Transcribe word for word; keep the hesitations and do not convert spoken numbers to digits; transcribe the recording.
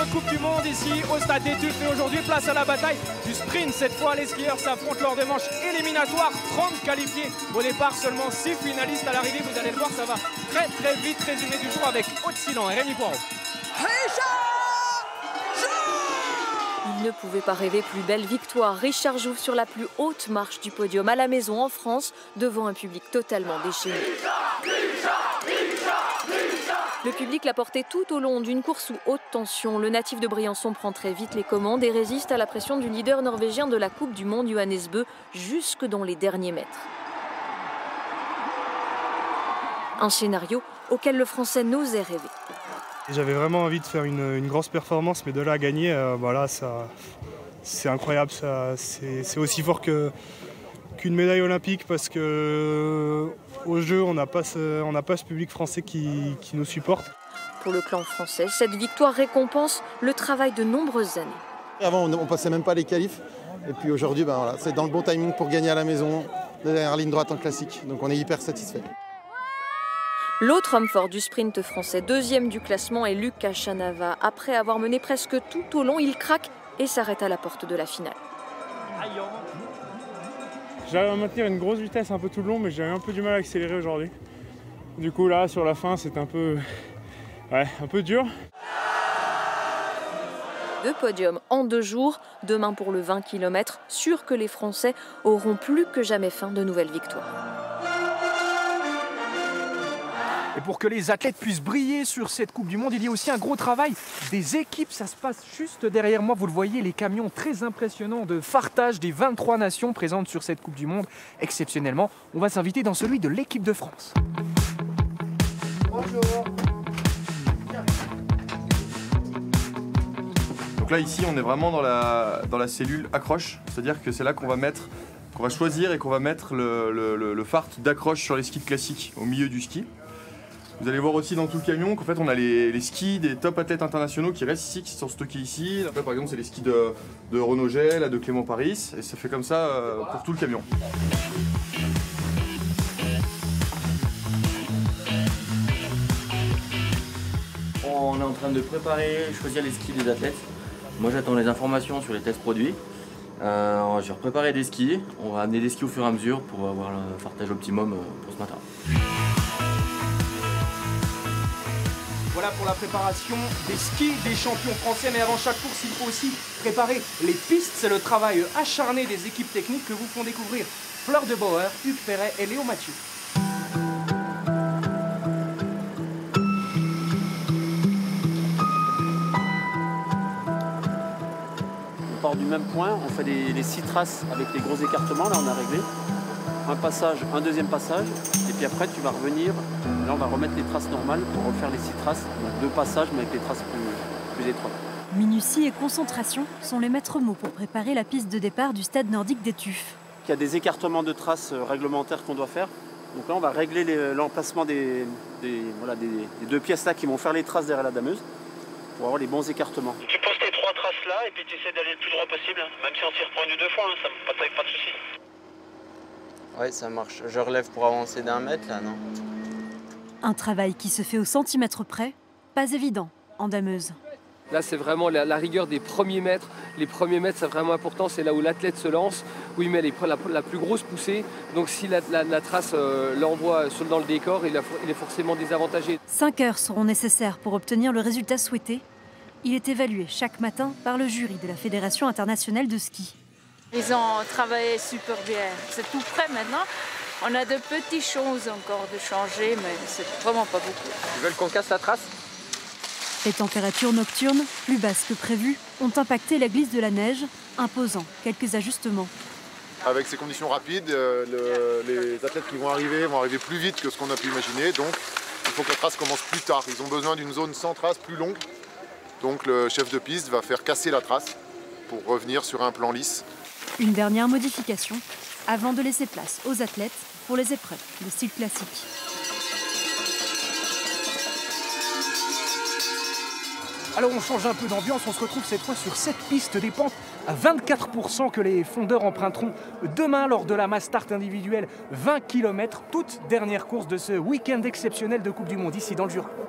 Coupe du Monde ici au stade des Tuffes. Et aujourd'hui, place à la bataille du sprint. Cette fois, les skieurs s'affrontent lors de manches éliminatoires. trente qualifiés au départ, seulement six finalistes à l'arrivée. Vous allez le voir, ça va très très vite. Résumé du jour avec Aude Silan et Rémi Poirot. Il ne pouvait pas rêver plus belle victoire. Richard Jouve sur la plus haute marche du podium à la maison en France, devant un public totalement déchaîné. Le public l'a porté tout au long d'une course sous haute tension. Le natif de Briançon prend très vite les commandes et résiste à la pression du leader norvégien de la Coupe du Monde, Johannes Bø, jusque dans les derniers mètres. Un scénario auquel le Français n'osait rêver. J'avais vraiment envie de faire une, une grosse performance, mais de là à gagner, euh, voilà, ça, c'est incroyable. C'est aussi fort que, qu'une médaille olympique parce qu'au euh, jeu, on n'a pas, ce, pas ce public français qui, qui nous supporte. Pour le clan français, cette victoire récompense le travail de nombreuses années. Avant, on ne passait même pas les qualifs. Et puis aujourd'hui, ben voilà, c'est dans le bon timing pour gagner à la maison, la dernière ligne droite en classique. Donc on est hyper satisfait. L'autre homme fort du sprint français, deuxième du classement, est Lucas Chanava. Après avoir mené presque tout au long, il craque et s'arrête à la porte de la finale. J'arrive à maintenir une grosse vitesse un peu tout le long, mais j'ai un peu du mal à accélérer aujourd'hui. Du coup là, sur la fin, c'est un peu, ouais, un peu dur. Deux podiums en deux jours, demain pour le vingt kilomètres, sûr que les Français auront plus que jamais faim de nouvelles victoires. Et pour que les athlètes puissent briller sur cette Coupe du Monde, il y a aussi un gros travail des équipes. Ça se passe juste derrière moi. Vous le voyez, les camions très impressionnants de fartage des vingt-trois nations présentes sur cette Coupe du Monde. Exceptionnellement, on va s'inviter dans celui de l'équipe de France. Bonjour. Donc là, ici, on est vraiment dans la, dans la cellule accroche. C'est-à-dire que c'est là qu'on va mettre, qu'on va choisir et qu'on va mettre le, le, le, le fart d'accroche sur les skis classiques au milieu du ski. Vous allez voir aussi dans tout le camion qu'en fait on a les, les skis des top athlètes internationaux qui restent ici, qui sont stockés ici. Là, par exemple c'est les skis de, de Renaud Gay, là, de Clément Paris, et ça fait comme ça euh, pour tout le camion. On est en train de préparer, choisir les skis des athlètes. Moi j'attends les informations sur les tests produits. Euh, je vais préparer des skis, on va amener des skis au fur et à mesure pour avoir le fartage optimum pour ce matin. Voilà pour la préparation des skis des champions français. Mais avant chaque course, il faut aussi préparer les pistes. C'est le travail acharné des équipes techniques que vous font découvrir Fleur de Bauer, Hugues Perret et Léo Mathieu. On part du même point, on fait les, les six traces avec les gros écartements. Là, on a réglé. Un passage, un deuxième passage, et puis après tu vas revenir, là on va remettre les traces normales pour refaire les six traces, donc deux passages mais avec les traces plus, plus étroites. Minutie et concentration sont les maîtres mots pour préparer la piste de départ du stade nordique des Tuffes. Il y a des écartements de traces réglementaires qu'on doit faire, donc là on va régler l'emplacement des, des, voilà, des, des deux pièces là qui vont faire les traces derrière la dameuse pour avoir les bons écartements. Tu poses tes trois traces là et puis tu essaies d'aller le plus droit possible, même si on s'y reprend une ou deux fois, hein, ça pas, pas de soucis. Ouais, ça marche. Je relève pour avancer d'un mètre, là, non? Un travail qui se fait au centimètre près, pas évident en dameuse. Là, c'est vraiment la, la rigueur des premiers mètres. Les premiers mètres, c'est vraiment important. C'est là où l'athlète se lance, où il met les, la, la plus grosse poussée. Donc, si la, la, la trace euh, l'envoie dans le décor, il, a, il est forcément désavantagé. Cinq heures seront nécessaires pour obtenir le résultat souhaité. Il est évalué chaque matin par le jury de la Fédération internationale de ski. Ils ont travaillé super bien. C'est tout prêt maintenant. On a de petites choses encore de changer, mais c'est vraiment pas beaucoup. Ils veulent qu'on casse la trace? Les températures nocturnes, plus basses que prévues, ont impacté la glisse de la neige, imposant quelques ajustements. Avec ces conditions rapides, le, les athlètes qui vont arriver vont arriver plus vite que ce qu'on a pu imaginer. Donc il faut que la trace commence plus tard. Ils ont besoin d'une zone sans trace plus longue. Donc le chef de piste va faire casser la trace pour revenir sur un plan lisse. Une dernière modification, avant de laisser place aux athlètes pour les épreuves de style classique. Alors on change un peu d'ambiance, on se retrouve cette fois sur cette piste des pentes à vingt-quatre pour cent que les fondeurs emprunteront demain lors de la mass start individuelle vingt kilomètres, toute dernière course de ce week-end exceptionnel de Coupe du Monde ici dans le Jura.